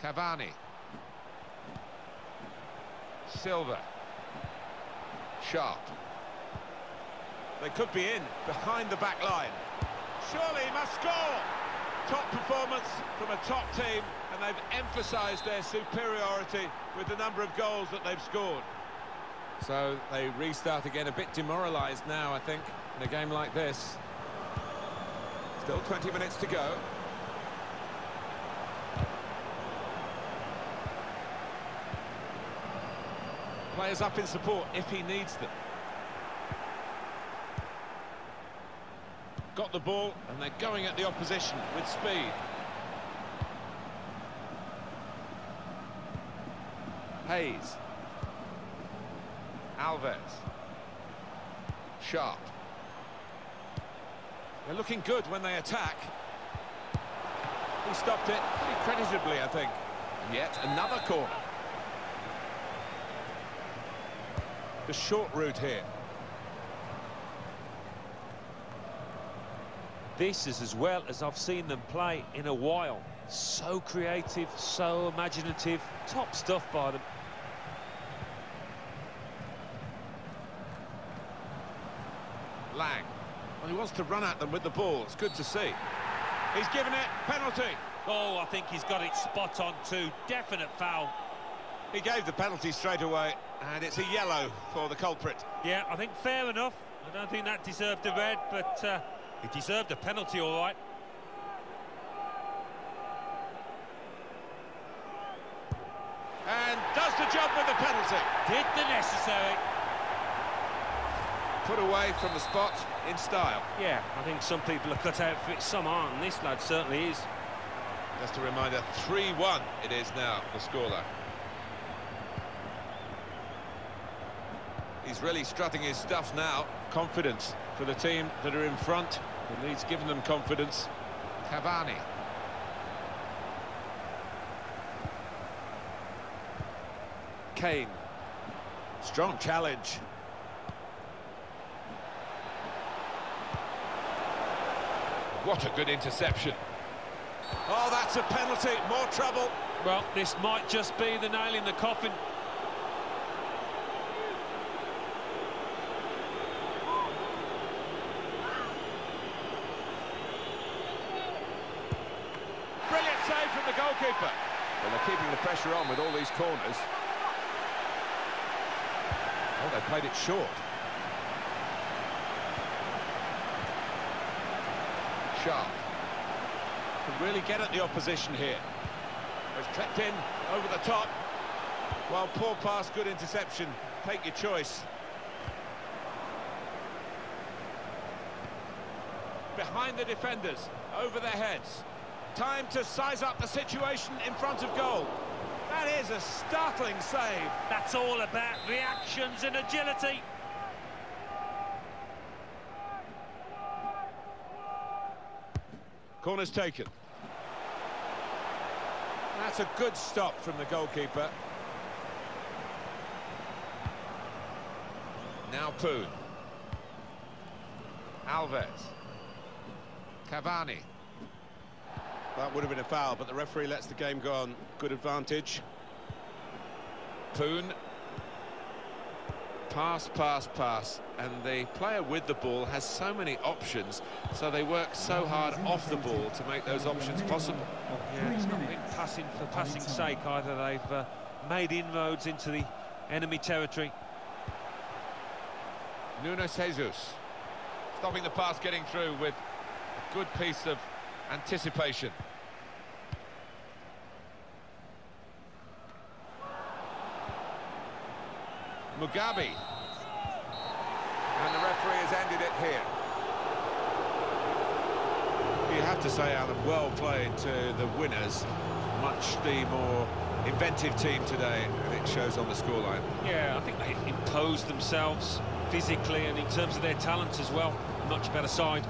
Cavani. Silva. Sharp. They could be in, behind the back line. Surely he must score! Top performance from a top team, and they've emphasised their superiority with the number of goals that they've scored. So they restart again, a bit demoralised now, I think, in a game like this. Still 20 minutes to go. Players up in support if he needs them. Got the ball, and they're going at the opposition with speed. Hayes. Alves. Sharp. They're looking good when they attack. He stopped it pretty creditably, I think. Yet another corner. The short route here. This is as well as I've seen them play in a while. So creative, so imaginative, top stuff by them. Lang. Well, he wants to run at them with the ball. It's good to see. He's given it. Penalty. Oh, I think he's got it spot on too. Definite foul. He gave the penalty straight away, and it's a yellow for the culprit. Yeah, I think fair enough. I don't think that deserved a red, but it deserved a penalty, all right. And does the job with the penalty. Did the necessary. Put away from the spot in style. Yeah, I think some people are cut out for it, some aren't, and this lad certainly is. Just a reminder, 3-1 it is now, the scoreline. He's really strutting his stuff now. Confidence for the team that are in front. The lead's given them confidence. Cavani. Kane. Strong challenge. What a good interception. Oh, that's a penalty. More trouble. Well, this might just be the nail in the coffin. Brilliant save from the goalkeeper. Well, they're keeping the pressure on with all these corners. Oh, they played it short. Sharp. Can really get at the opposition here. It's clipped in over the top. Well, poor pass, good interception. Take your choice. Behind the defenders, over their heads. Time to size up the situation in front of goal. That is a startling save. That's all about reactions and agility. Corner's taken. That's a good stop from the goalkeeper. Now Poon. Alves. Cavani. That would have been a foul, but the referee lets the game go on. Good advantage. Poon. Pass, pass, pass. And the player with the ball has so many options, so they work so hard off the ball to make those options possible. Yeah, it's not been passing for passing's sake either. They've made inroads into the enemy territory. Nuno Jesus. Stopping the pass getting through with a good piece of anticipation. Mugabe. And the referee has ended it here. You have to say, Alan, well played to the winners. Much the more inventive team today, and it shows on the scoreline. Yeah, I think they imposed themselves physically and in terms of their talent as well. Much better side.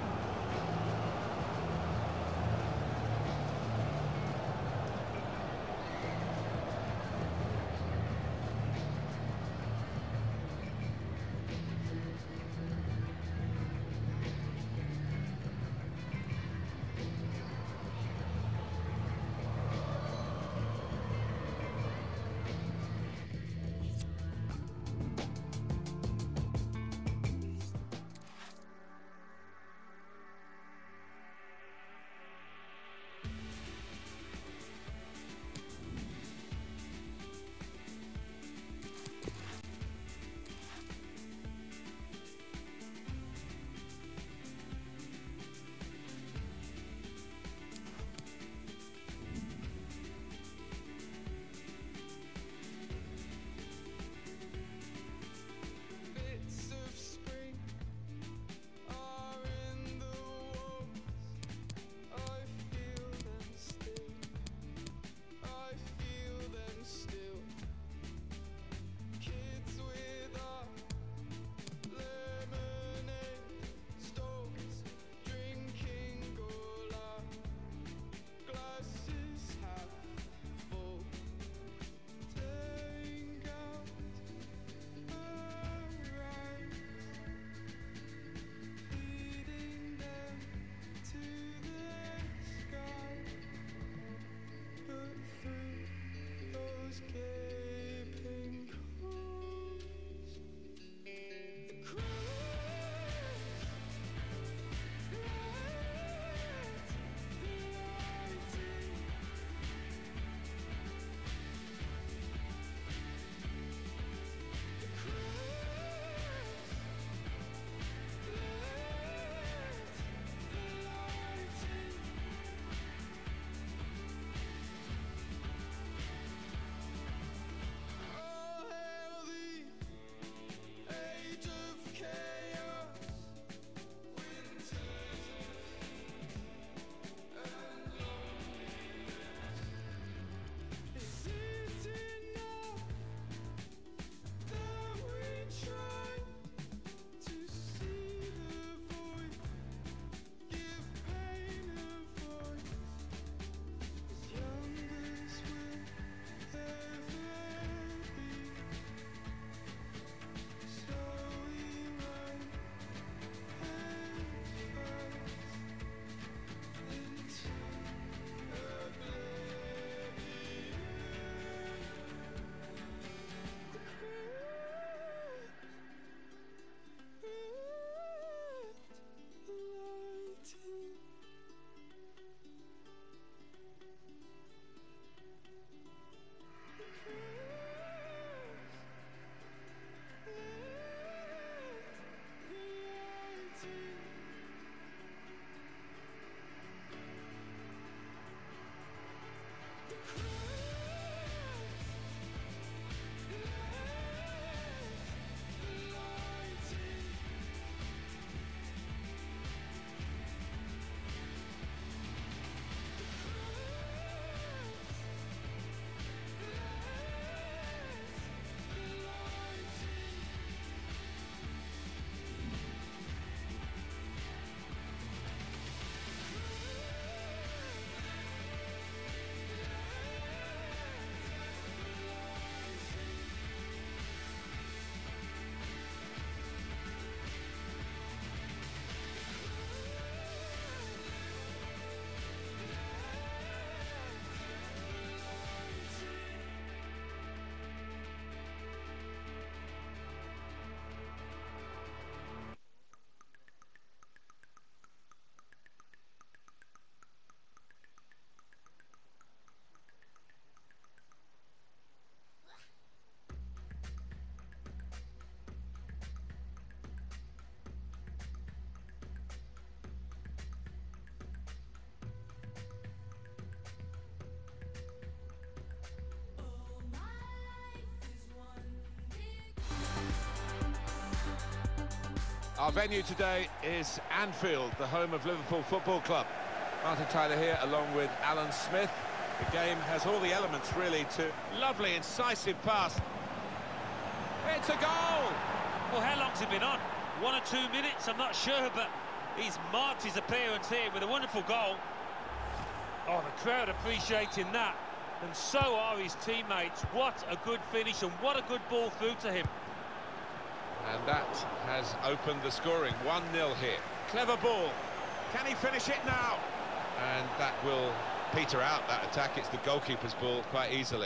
Our venue today is Anfield, the home of Liverpool Football Club. Martin Tyler here, along with Alan Smith. The game has all the elements, really, to... Lovely, incisive pass. It's a goal! Well, how long's he been on? 1 or 2 minutes, I'm not sure, but he's marked his appearance here with a wonderful goal. Oh, the crowd appreciating that, and so are his teammates. What a good finish, and what a good ball through to him. And that has opened the scoring. 1-0 here. Clever ball. Can he finish it now? And that will peter out that attack. It's the goalkeeper's ball quite easily.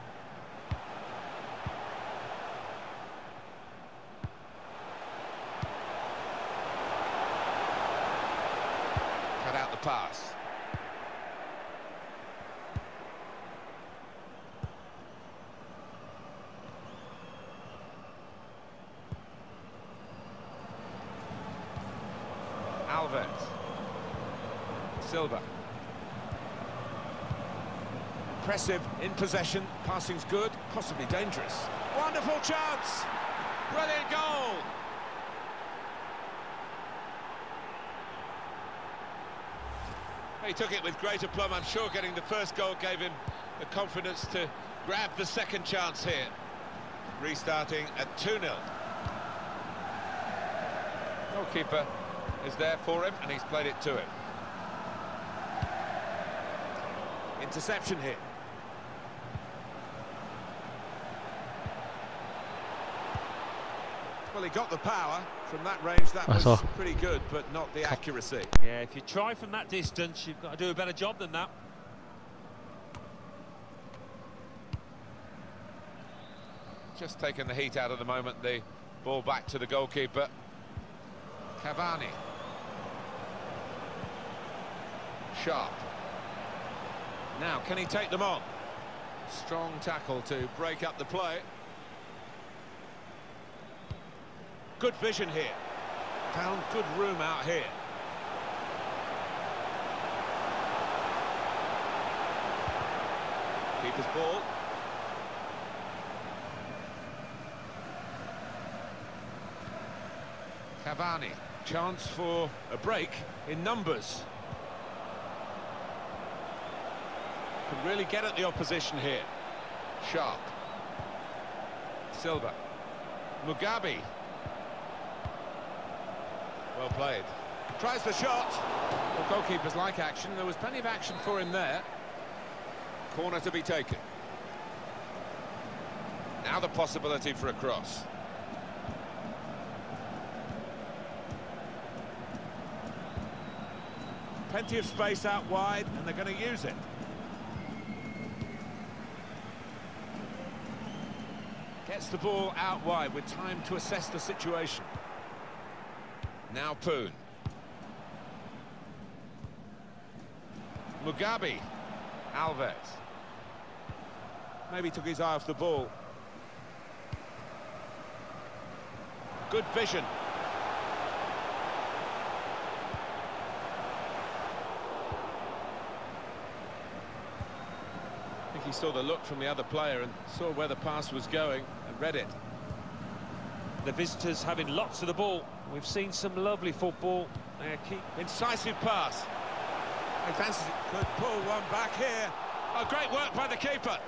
Cut out the pass. Alves. Silva. Impressive in possession, passing's good, possibly dangerous. Wonderful chance! Brilliant goal! He took it with great aplomb. I'm sure getting the first goal gave him the confidence to grab the second chance here. Restarting at 2-0. Goalkeeper is there for him, and he's played it to him. Interception here. Well, he got the power from that range. That was pretty good, but not the accuracy. Yeah, if you try from that distance, you've got to do a better job than that. Just taking the heat out of the moment. The ball back to the goalkeeper. Cavani. Sharp. Now, can he take them on? Strong tackle to break up the play. Good vision here. Found good room out here. Keeper's ball. Cavani. Chance for a break in numbers. Can really get at the opposition here. Sharp. Silva. Mugabe. Well played. Tries the shot. Well, goalkeepers like action. There was plenty of action for him there. Corner to be taken. Now the possibility for a cross. Plenty of space out wide, and they're going to use it. Gets the ball out wide with time to assess the situation. Now Poon. Mugabe. Alves. Maybe took his eye off the ball. Good vision. I think he saw the look from the other player and saw where the pass was going and read it. The visitors having lots of the ball. We've seen some lovely football. Incisive pass. He fancies it. Could pull one back here. Oh, great work by the keeper.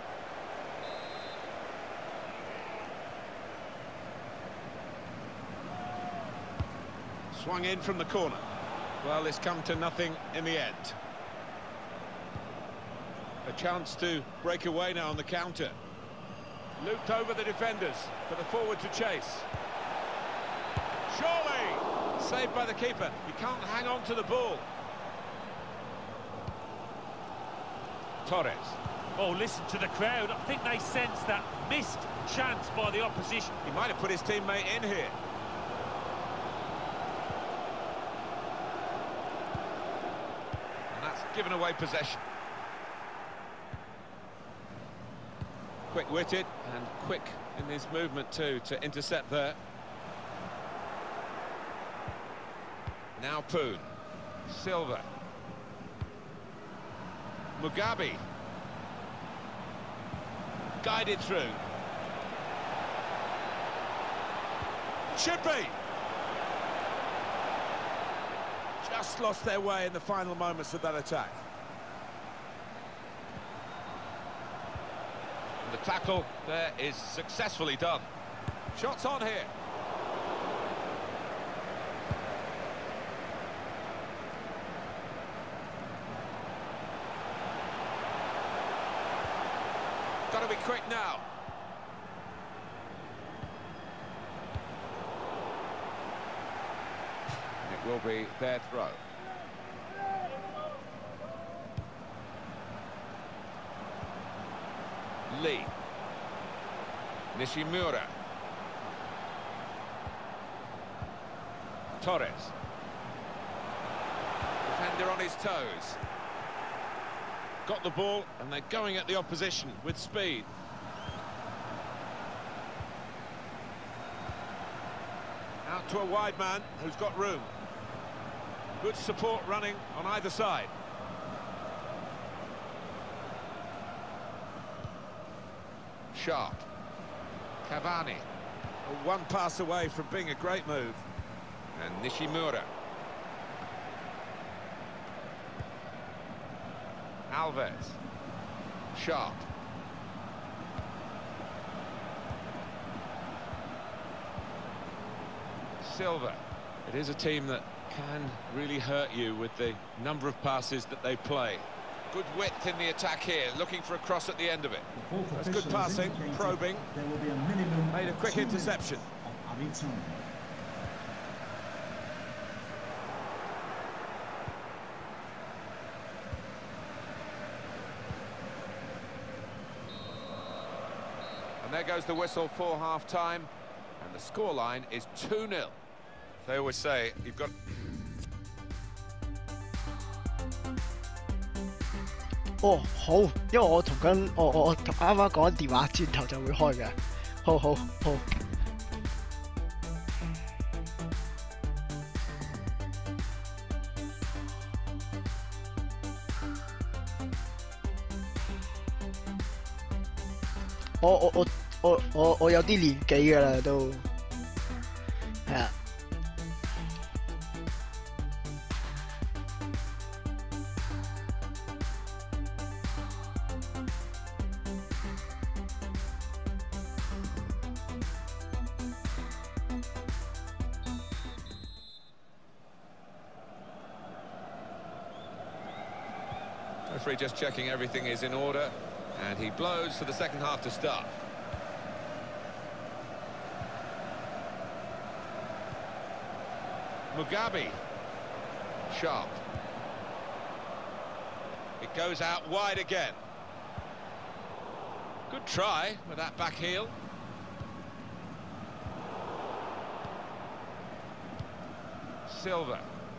Swung in from the corner. Well, it's come to nothing in the end. A chance to break away now on the counter. Looped over the defenders for the forward to chase. Surely! Saved by the keeper. He can't hang on to the ball. Torres. Oh, listen to the crowd. I think they sense that missed chance by the opposition. He might have put his teammate in here. And that's given away possession. Quick-witted and quick in his movement too to intercept there. Now Poon. Silva. Mugabe. Guided through. Should be. just lost their way in the final moments of that attack. The tackle there is successfully done. Shots on here. Got to be quick now. It will be their throw. Lee. Nishimura. Torres. Defender on his toes. Got the ball, and they're going at the opposition with speed. Out to a wide man who's got room. Good support running on either side. Sharp. Cavani. One pass away from being a great move. And Nishimura. Alves. Sharp. Silva. It is a team that can really hurt you with the number of passes that they play. Good width in the attack here, looking for a cross at the end of it. That's good passing, probing. There will be a minimum Made a quick interception. of added time. And there goes the whistle for half-time. And the scoreline is 2-0. They always say, you've got... 哦，好，因為我同緊我啱啱講緊電話，轉頭就會開嘅。好好好。我有啲年紀㗎啦，都係啊。 Referee just checking everything is in order, and he blows for the second half to start. Mugabe. Sharp. It goes out wide again. Good try with that back heel. Silva.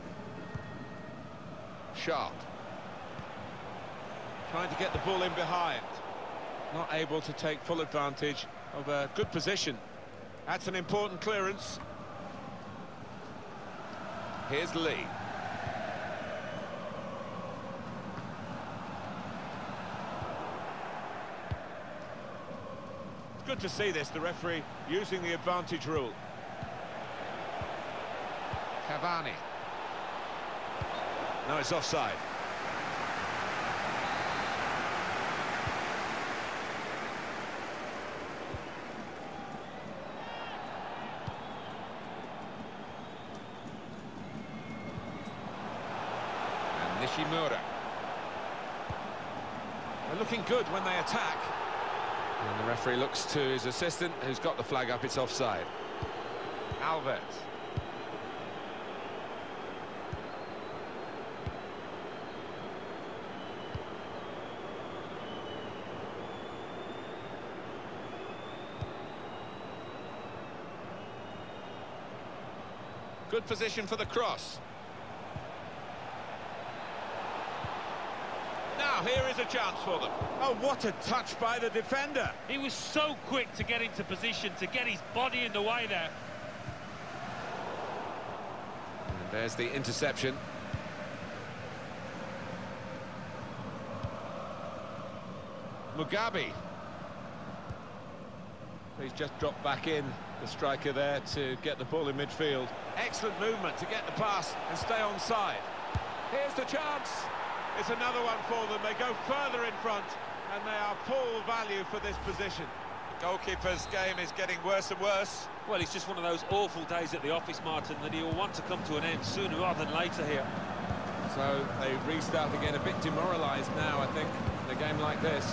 Sharp. Trying to get the ball in behind. Not able to take full advantage of a good position. That's an important clearance. Here's Lee. It's good to see this, the referee using the advantage rule. Cavani. No, it's offside. Nishimura. They're looking good when they attack. And the referee looks to his assistant, who's got the flag up, it's offside. Alves. Good position for the cross. Now here is a chance for them. Oh, what a touch by the defender. He was so quick to get into position, to get his body in the way there. And there's the interception. Mugabe. He's just dropped back in the striker there to get the ball in midfield. Excellent movement to get the pass and stay onside. Here's the chance. It's another one for them. They go further in front, and they are full value for this position. The goalkeeper's game is getting worse and worse. Well, it's just one of those awful days at the office, Martin, that he'll want to come to an end sooner rather than later here. So they restart again, a bit demoralised now, I think, in a game like this.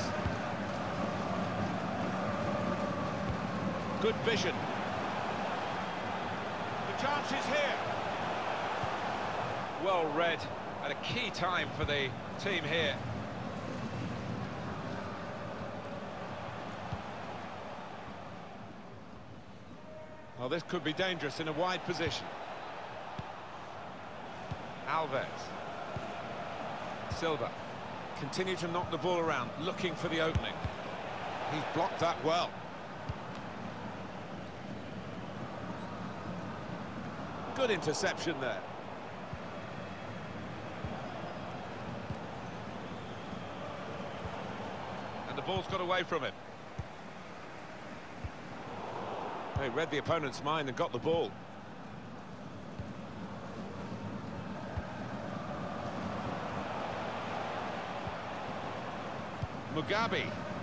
Good vision. The chance is here. Well read at a key time for the team here. Well, this could be dangerous in a wide position. Alves. Silva. Continue to knock the ball around, looking for the opening. He's blocked that well. Good interception there. And the ball's got away from him. They read the opponent's mind and got the ball. Mugabe.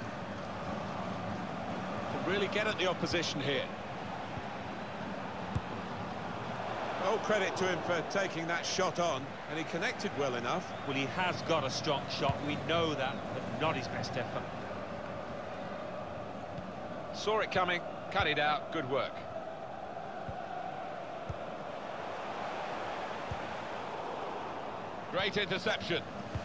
Can really get at the opposition here. All credit to him for taking that shot on, and he connected well enough. Well, he has got a strong shot, we know that, but not his best effort. Saw it coming, cut it out, good work. Great interception.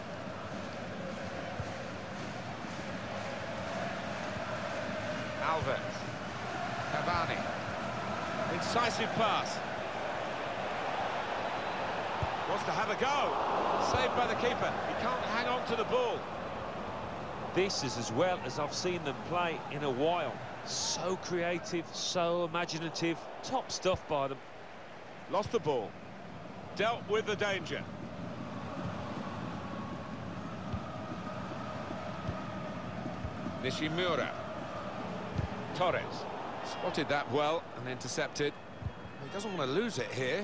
Alves. Cavani. Incisive pass. Wants to have a go. Saved by the keeper. He can't hang on to the ball. This is as well as I've seen them play in a while. So creative, so imaginative, top stuff by them. Lost the ball. Dealt with the danger. Nishimura. Torres. Spotted that well and intercepted. He doesn't want to lose it here.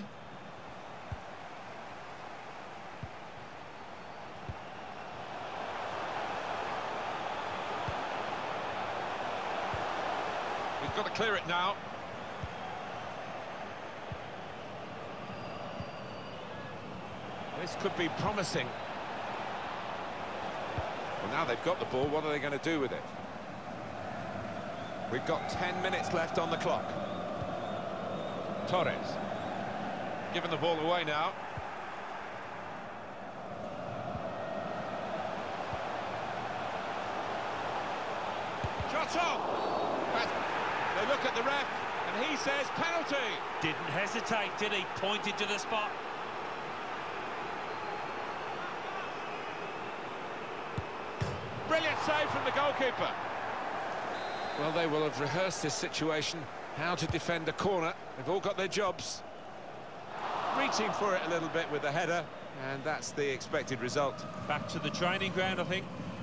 He's got to clear it now. This could be promising. Well, now they've got the ball, what are they going to do with it? We've got 10 minutes left on the clock. Torres. Giving the ball away now. Shot on! They look at the ref, and he says penalty. Didn't hesitate, did he? Pointed to the spot. Brilliant save from the goalkeeper. Well, they will have rehearsed this situation, how to defend a corner. They've all got their jobs. Reaching for it a little bit with the header, and that's the expected result. Back to the training ground, I think.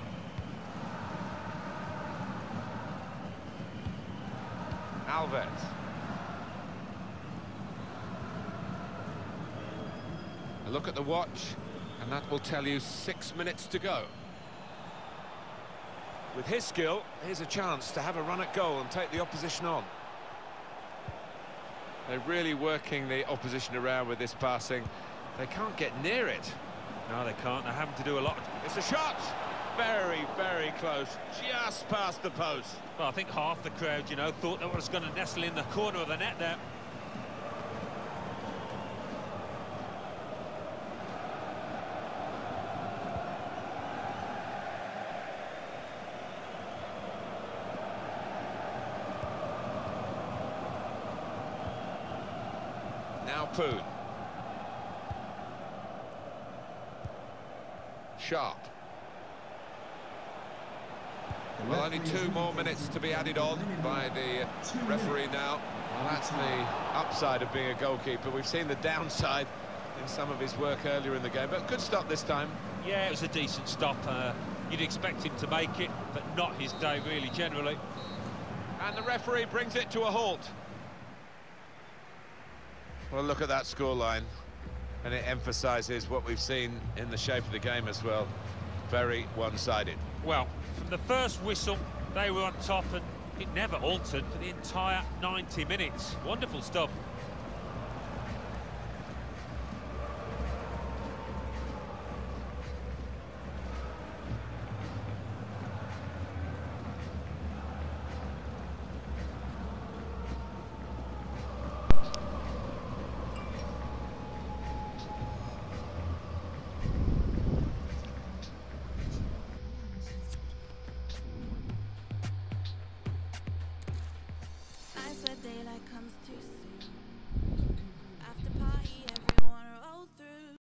Alves. A look at the watch, and that will tell you 6 minutes to go. With his skill, here's a chance to have a run at goal and take the opposition on. They're really working the opposition around with this passing. They can't get near it. No, they can't. They're having to do a lot. It's a shot. Very, very close. Just past the post. Well, I think half the crowd, you know, thought that was going to nestle in the corner of the net there. Now Poon. Sharp. Well, only 2 more minutes to be added on by the referee now. Well, that's the upside of being a goalkeeper. We've seen the downside in some of his work earlier in the game, but good stop this time. Yeah, it was a decent stop. You'd expect him to make it, but not his day, really, generally. And the referee brings it to a halt. Well, look at that scoreline, and it emphasises what we've seen in the shape of the game as well. Very one-sided. Well, from the first whistle, they were on top, and it never altered for the entire 90 minutes. Wonderful stuff. I swear daylight comes too soon.